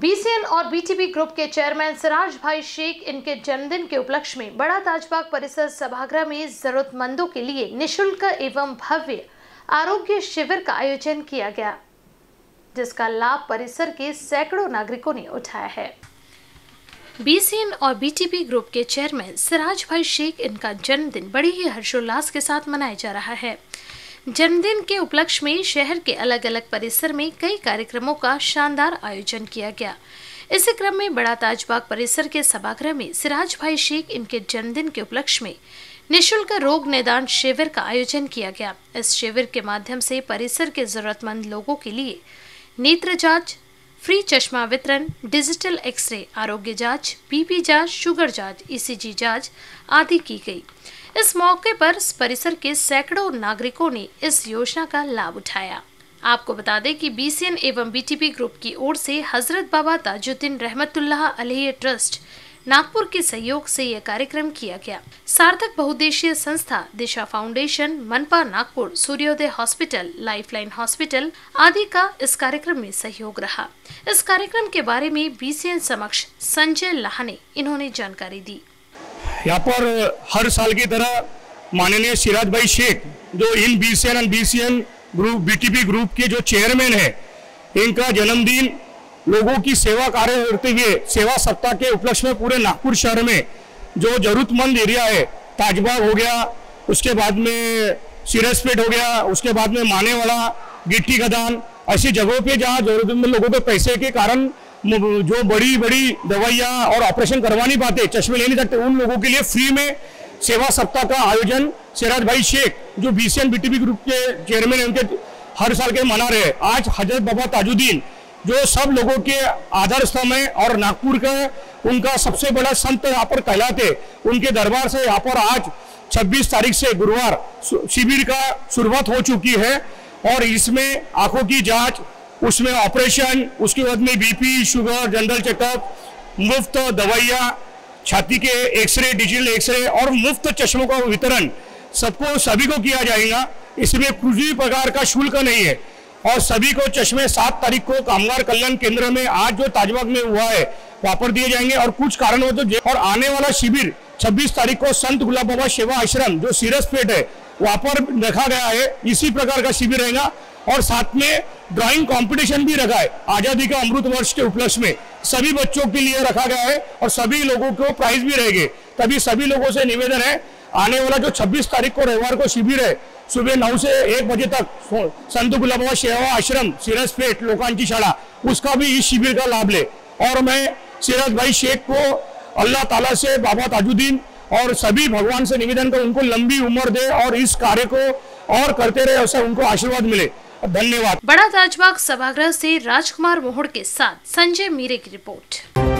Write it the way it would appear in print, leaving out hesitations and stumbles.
BCN और BTP group के chairman Siraj भाई शेख इनके जन्मदिन के उपलक्ष्य में बड़ा ताजबाग परिसर सभागृह में जरूरतमंदों के लिए निशुल्क एवं भव्य आरोग्य शिविर का आयोजन किया गया, जिसका लाभ परिसर के सैकड़ों नागरिकों ने उठाया है। बीसीएन और बीटीपी ग्रुप के चेयरमैन सिराज भाई शेख इनका जन्मदिन बड़ी ही हर्षोल्लास के साथ मनाया जा रहा है। जन्मदिन के उपलक्ष्य में शहर के अलग अलग परिसर में कई कार्यक्रमों का शानदार आयोजन किया गया। इसी क्रम में बड़ा ताजबाग परिसर के सभागृह में सिराज भाई शेख इनके जन्मदिन के उपलक्ष्य में निशुल्क रोग निदान शिविर का आयोजन किया गया। इस शिविर के माध्यम से परिसर के जरूरतमंद लोगों के लिए नेत्र जांच, फ्री चश्मा वितरण, डिजिटल एक्सरे, आरोग्य जांच, बीपी जांच, शुगर जांच, ईसीजी जांच आदि की गई। इस मौके पर परिसर के सैकड़ों नागरिकों ने इस योजना का लाभ उठाया। आपको बता दें कि बीसीएन एवं बीटीपी ग्रुप की ओर से हजरत बाबा ताजुद्दीन रहमतुल्लाह अलैहि ट्रस्ट नागपुर के सहयोग से यह कार्यक्रम किया गया। सार्थक बहुउद्देशीय संस्था, दिशा फाउंडेशन, मनपा नागपुर, सूर्योदय हॉस्पिटल, लाइफलाइन हॉस्पिटल आदि का इस कार्यक्रम में सहयोग रहा। इस कार्यक्रम के बारे में बीसीएन समक्ष संजय लाहने इन्होंने जानकारी दी। यहाँ पर हर साल की तरह माननीय सिराज भाई शेख जो इन बीसीएन और बीसीएन ग्रुप बीटीपी ग्रुप के जो चेयरमैन है, इनका जन्मदिन लोगों की सेवा कार्य करते हुए सेवा सप्ताह के उपलक्ष्य में पूरे नागपुर शहर में जो जरूरतमंद एरिया है, ताजबाग हो गया, उसके बाद में सिरसपेट हो गया, उसके बाद में मानेवाला, गिट्टी गदान, ऐसी जगहों पे जहाँ जरूरतमंद लोगों को पैसे के कारण जो बड़ी बड़ी दवाइयाँ और ऑपरेशन करवा नहीं पाते, चश्मे ले नहीं सकते, उन लोगों के लिए फ्री में सेवा सप्ताह का आयोजन सिराज भाई शेख जो बीसीएन बीटीपी ग्रुप के चेयरमैन उनके हर साल के मना रहे। आज हजरत बाबा ताजुद्दीन जो सब लोगों के आधार स्तंभ है और नागपुर का उनका सबसे बड़ा संत यहाँ पर कहलाते, उनके दरबार से यहाँ पर आज 26 तारीख से गुरुवार शिविर का शुरुआत हो चुकी है और इसमें आंखों की जांच, उसमें ऑपरेशन, उसके बाद में बीपी, शुगर, जनरल चेकअप, मुफ्त दवाइयाँ, छाती के एक्सरे, डिजिटल एक्सरे और मुफ्त चश्मों का वितरण सभी को किया जाएगा। इसमें किसी प्रकार का शुल्क नहीं है और सभी को चश्मे 7 तारीख को कामगार कल्याण केंद्र में आज जो ताजबाग में हुआ है वहां पर दिए जाएंगे और कुछ कारण हो तो और आने वाला शिविर 26 तारीख को संत गुलाब बाबा सेवा आश्रम जो सिरसपेट है वहां पर रखा गया है। इसी प्रकार का शिविर रहेगा और साथ में ड्राइंग कंपटीशन भी रखा है। आजादी का अमृत वर्ष के उपलक्ष्य में सभी बच्चों के लिए रखा गया है और सभी लोगों को प्राइज भी रहेंगे। तभी सभी लोगों से निवेदन है, आने वाला जो 26 तारीख को रविवार को शिविर है, सुबह 9 से 1 बजे तक संत गुलाब बाबा सेवा आश्रम सिरसपेट लोकांची शाला, उसका भी इस शिविर का लाभ ले। और मैं सिराज भाई शेख को अल्लाह ताला से, बाबा ताजुद्दीन और सभी भगवान से निवेदन कर उनको लंबी उम्र दे और इस कार्य को और करते रहे, ऐसा उनको आशीर्वाद मिले। धन्यवाद। बड़ा ताजबाग सभागृह से राजकुमार मोहड़ के साथ संजय मीरे की रिपोर्ट।